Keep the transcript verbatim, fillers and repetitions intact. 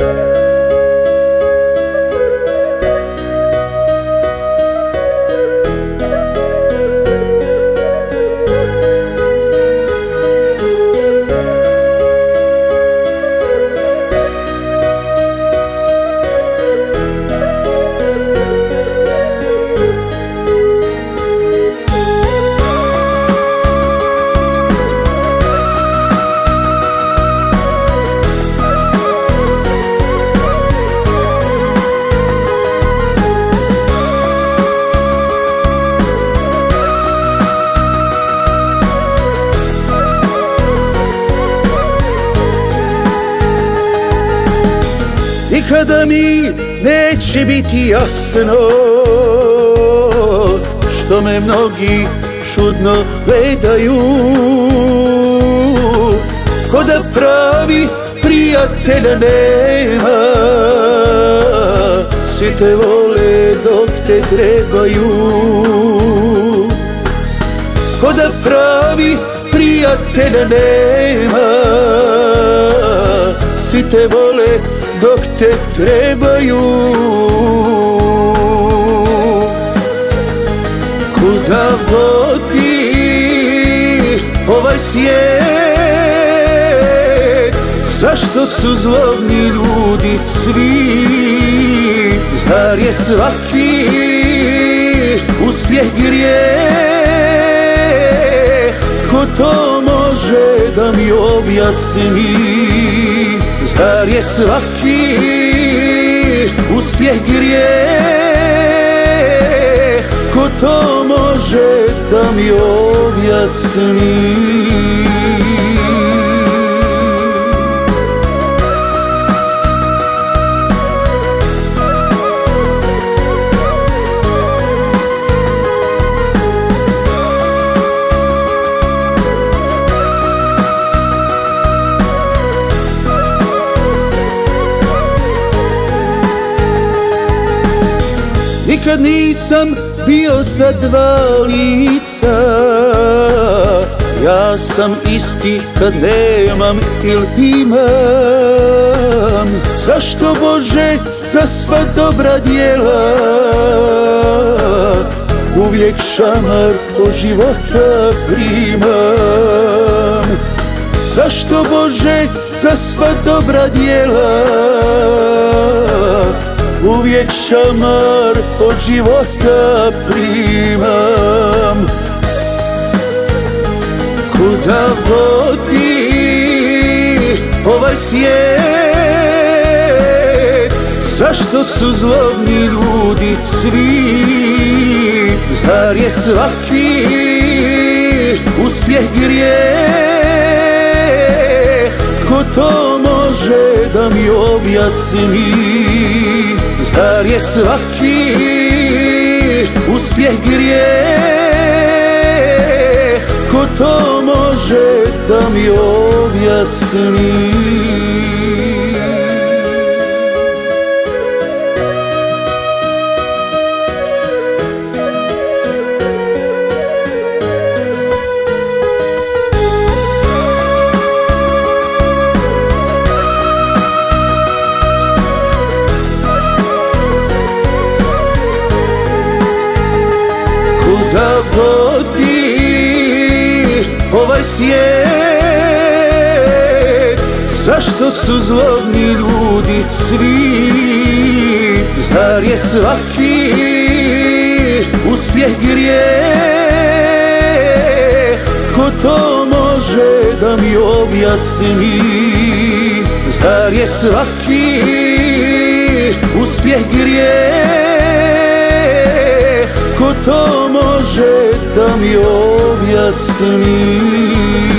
Nikada mi neće biti jasno što me mnogi čudno gledaju, ko da pravi prijatelja nema, svi te vole dok te trebaju. Ko da pravi prijatelja nema, svi te vole dok te trebaju. Kuda vodi ovaj svijet, zašto su zlobni ljudi svi? Zar je svaki uspjeh grijeh? Ko to može da mi objasni? Zar je svaki uspjeh grijeh? Ko to može da mi objasni? Nikad nisam bio sa dva lica, ja sam isti kad nemam ili imam. Zašto Bože za sva dobra djela uvijek šamar od života primam? Zašto Bože za sva dobra djela uvijek šamar od života primam? Kuda vodi ovaj svijet, zašto su zlobni ljudi svi? Zar je svaki uspjeh grijeh? Ko to može da mi objasni? Zar je svaki uspjeh grijeh? Ko to može da mi objasni? Kuda vodi ovaj svijet, zašto su zlobni ljudi svi? Zar je svaki uspjeh grijeh? Ko to može da mi objasni? Zar je svaki uspjeh grijeh? Ko to može da mi objasni?